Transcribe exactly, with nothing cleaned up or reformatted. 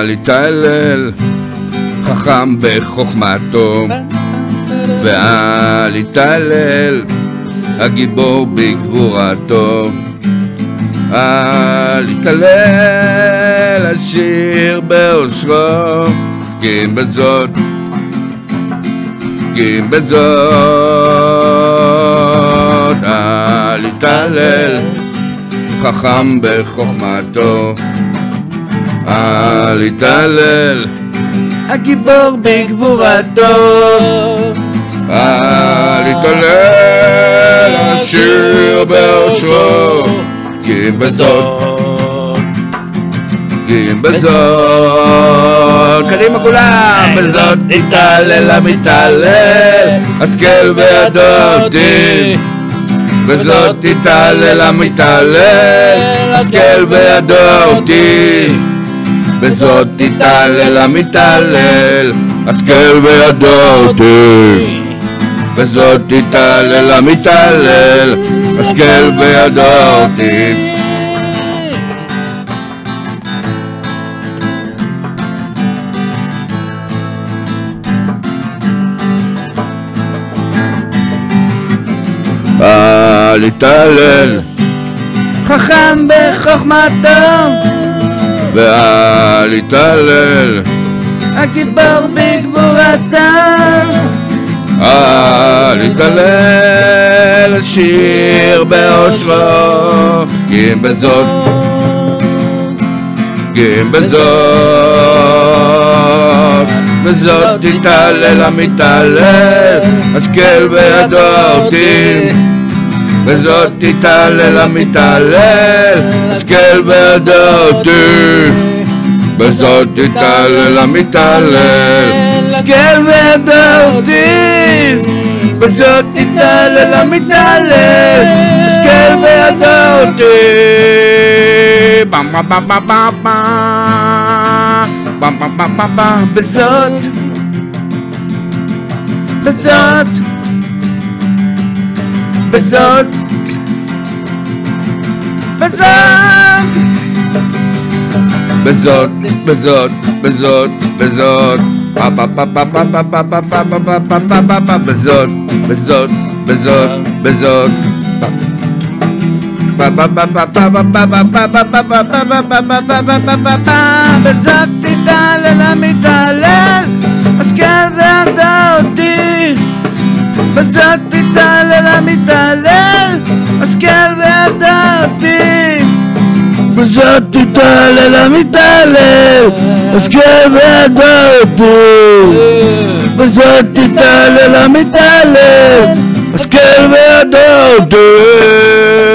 ואל יתהלל חכם בחוכמתו, ואל יתהלל הגיבור בגבורתו, אל יתהלל עשיר באושרו, כי אם בזאת, כי אם בזאת, אל יתהלל חכם בחוכמתו, אל יתהלל הגיבור בגבורתו, אל יתהלל עשיר באושרו, כי אם בזאת, כי אם בזאת, קדימה כולם, בזאת יתהלל המתהלל, השכל בידו דין, בזאת יתהלל המתהלל, השכל בידו דין, בזאת יתהלל המתהלל, השכל בידו דין, בזאת יתהלל המתהלל, השכל בידו דין. אל יתהלל חכם בחוכמתו, ואל יתהלל הגיבור בגבורתו, אל יתהלל עשיר באושרו, כי אם בזאת, כי אם בזאת, בזאת יתהלל המתהלל, השכל בידו דין, בזאת יתהלל המתהלל, השכל בידו דין, בזאת יתהלל המתהלל, השכל בידו דין, בזאת יתהלל המתהלל, השכל בידו דין. בם בם בם בם בם בם בם בם בם בם, בזאת, בזאת, בזאת, בזאת, בזאת, בזאת, בזאת, בזאת, בזאת, בזאת, בזאת, בזאת, בזאת יתהלל המתהלל, השכל בידו דין, בזאת יתהלל המתהלל, השכל בידו דין, בזאת יתהלל המתהלל, השכל בידו דין, בזאת יתהלל המתהלל, השכל בידו דין.